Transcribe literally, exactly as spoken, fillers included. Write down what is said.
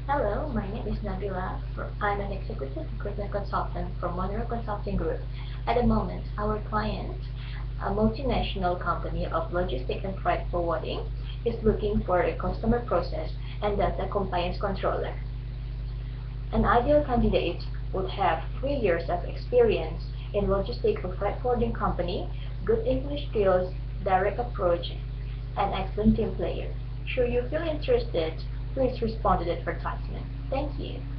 Hello, my name is Nabila. For- I'm an executive recruitment consultant from Monroe Consulting Group. At the moment, our client, a multinational company of logistics and freight forwarding, is looking for a customer process and data compliance controller. An ideal candidate would have three years of experience in logistics or freight forwarding company, good English skills, direct approach, and excellent team player. Should you feel interested, please respond to the advertisement. Thank you.